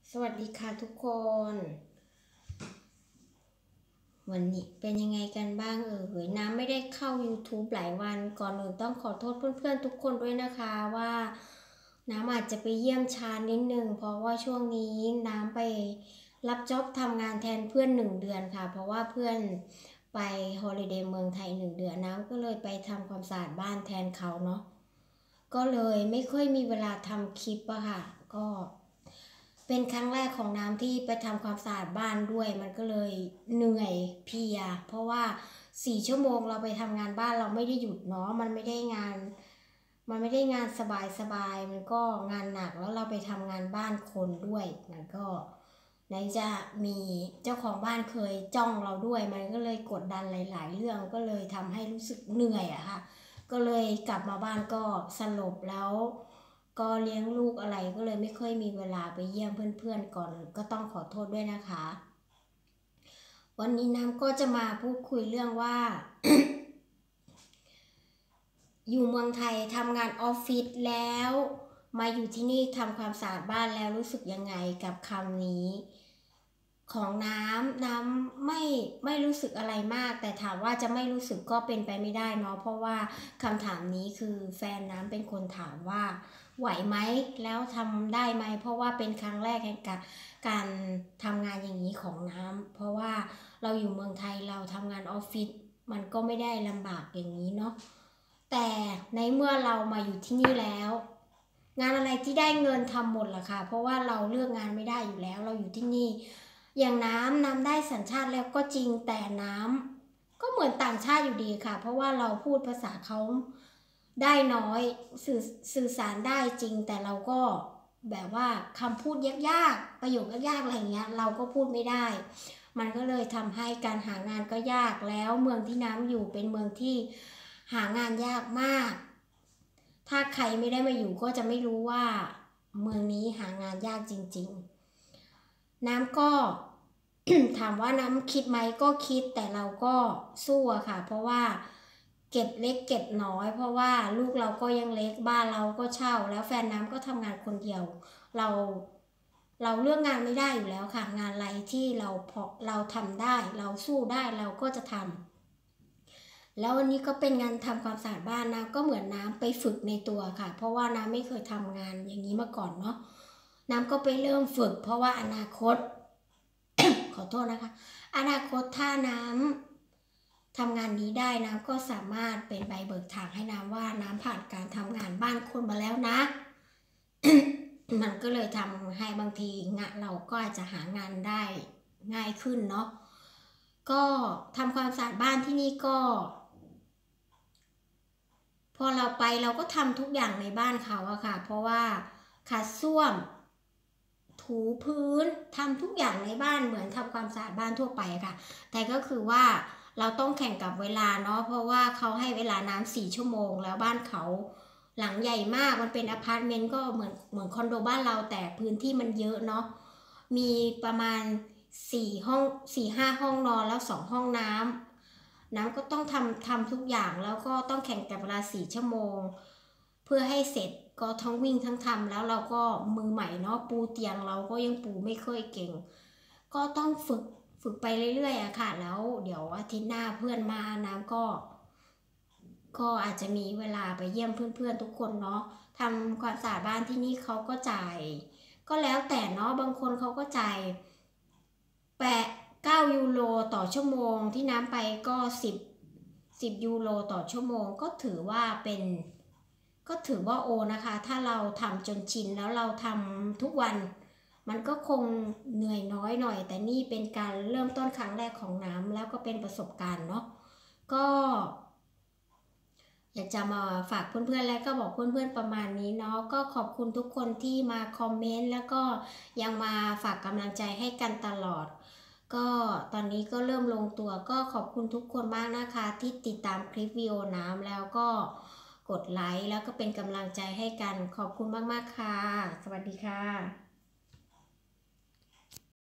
สวัสดีค่ะทุกคน วันนี้เป็นยังไงกันบ้างน้ำไม่ได้เข้า YouTube หลายวันก่อนอื่นต้องขอโทษเพื่อนๆทุกคนด้วยนะคะว่าน้ำอาจจะไปเยี่ยมช้านิดนึงเพราะว่าช่วงนี้น้ำไปรับจ็อบทำงานแทนเพื่อน1 เดือนค่ะเพราะว่าเพื่อนไปฮอลิเดย์เมืองไทย1 เดือนน้ำก็เลยไปทำความสะอาดบ้านแทนเขาเนาะก็เลยไม่ค่อยมีเวลาทำคลิปอะค่ะก็เป็นครั้งแรกของน้ำที่ไปทำความสะอาดบ้านด้วยมันก็เลยเหนื่อยเพลียเพราะว่า4 ชั่วโมงเราไปทำงานบ้านเราไม่ได้หยุดเนาะมันไม่ได้งานสบายมันก็งานหนักแล้วเราไปทำงานบ้านคนด้วยมันก็ไหนจะมีเจ้าของบ้านเคยจ้องเราด้วยมันก็เลยกดดันหลายๆเรื่องก็เลยทำให้รู้สึกเหนื่อยอะค่ะก็เลยกลับมาบ้านก็สลบแล้วก็เลี้ยงลูกอะไรก็เลยไม่ค่อยมีเวลาไปเยี่ยมเพื่อนๆก่อนก็ต้องขอโทษด้วยนะคะวันนี้น้ำก็จะมาพูดคุยเรื่องว่า อยู่เมืองไทยทำงานออฟฟิศแล้วมาอยู่ที่นี่ทำความสะอาดบ้านแล้วรู้สึกยังไงกับคำนี้ของน้ำไม่รู้สึกอะไรมากแต่ถามว่าจะไม่รู้สึกก็เป็นไปไม่ได้เนาะเพราะว่าคำถามนี้คือแฟนน้ำเป็นคนถามว่าไหวไหมแล้วทำได้ไหมเพราะว่าเป็นครั้งแรกในการทำงานอย่างนี้ของน้ำเพราะว่าเราอยู่เมืองไทยเราทำงานออฟฟิศมันก็ไม่ได้ลำบากอย่างนี้เนาะแต่ในเมื่อเรามาอยู่ที่นี่แล้วงานอะไรที่ได้เงินทำหมดล่ะค่ะเพราะว่าเราเลือกงานไม่ได้อยู่แล้วเราอยู่ที่นี่อย่างน้ำได้สัญชาติแล้วก็จริงแต่น้ำก็เหมือนต่างชาติอยู่ดีค่ะเพราะว่าเราพูดภาษาเขาได้น้อยสื่อสารได้จริงแต่เราก็แบบว่าคำพูดยากๆประโยคยากๆอะไรเงี้ยเราก็พูดไม่ได้มันก็เลยทำให้การหางานก็ยากแล้วเมืองที่น้ำอยู่เป็นเมืองที่หางานยากมากถ้าใครไม่ได้มาอยู่ก็จะไม่รู้ว่าเมืองนี้หางานยากจริงๆน้ำก็ ถามว่าน้ำคิดไหมก็คิดแต่เราก็สู้อะค่ะเพราะว่าเก็บเล็กเก็บน้อยเพราะว่าลูกเราก็ยังเล็กบ้านเราก็เช่าแล้วแฟนน้ำก็ทำงานคนเดียวเราเราเลือกงานไม่ได้อยู่แล้วค่ะงานอะไรที่เราทำได้เราสู้ได้เราก็จะทำแล้ววันนี้ก็เป็นงานทำความสะอาดบ้านน้ำก็เหมือนน้ำไปฝึกในตัวค่ะเพราะว่าน้ำไม่เคยทำงานอย่างนี้มาก่อนเนาะน้ำก็ไปเริ่มฝึกเพราะว่าอนาคต ขอโทษนะคะอนาคตถ้าน้ำทำงานนี้ได้น้ำก็สามารถเป็นใบเบิกทางให้น้ำว่าน้ำผ่านการทำงานบ้านคนมาแล้วนะ มันก็เลยทำให้บางทีงานเราก็อาจจะหางานได้ง่ายขึ้นเนาะก็ทำความสะอาดบ้านที่นี่ก็พอเราไปเราก็ทำทุกอย่างในบ้านเขาอะค่ะเพราะว่าขัดส้วมถูพื้นทำทุกอย่างในบ้านเหมือนทำความสะอาดบ้านทั่วไปค่ะแต่ก็คือว่าเราต้องแข่งกับเวลาเนาะเพราะว่าเขาให้เวลาน้ำ4 ชั่วโมงแล้วบ้านเขาหลังใหญ่มากมันเป็นอพาร์ตเมนต์ก็เหมือนคอนโดบ้านเราแต่พื้นที่มันเยอะเนาะมีประมาณ4 ห้อง4-5 ห้องนอนแล้ว2 ห้องน้ำก็ต้องทำทุกอย่างแล้วก็ต้องแข่งกับเวลา4 ชั่วโมงเพื่อให้เสร็จก็ทั้งวิ่งทั้งทำแล้วเราก็มือใหม่เนาะปูเตียงเราก็ยังปูไม่ค่อยเก่งก็ต้องฝึกไปเรื่อยๆอะค่ะแล้วเดี๋ยวอาทิตย์หน้าเพื่อนมาน้ำก็อาจจะมีเวลาไปเยี่ยมเพื่อนๆทุกคนเนาะทำความสะอาดบ้านที่นี่เขาก็จ่ายก็แล้วแต่เนาะบางคนเขาก็จ่าย9 ยูโรต่อชั่วโมงที่น้ำไปก็10 ยูโรต่อชั่วโมงก็ถือว่าโอนะคะถ้าเราทำจนชินแล้วเราทำทุกวันมันก็คงเหนื่อยน้อยหน่อยแต่นี่เป็นการเริ่มต้นครั้งแรกของน้ำแล้วก็เป็นประสบการณ์เนาะก็อยากจะมาฝากเพื่อนๆแล้วก็บอกเพื่อนๆประมาณนี้เนาะก็ขอบคุณทุกคนที่มาคอมเมนต์แล้วก็ยังมาฝากกำลังใจให้กันตลอดก็ตอนนี้ก็เริ่มลงตัวก็ขอบคุณทุกคนมากนะคะที่ติดตามคลิปวิดีโอน้ำแล้วก็กดไลค์แล้วก็เป็นกำลังใจให้กันขอบคุณมากๆค่ะสวัสดีค่ะ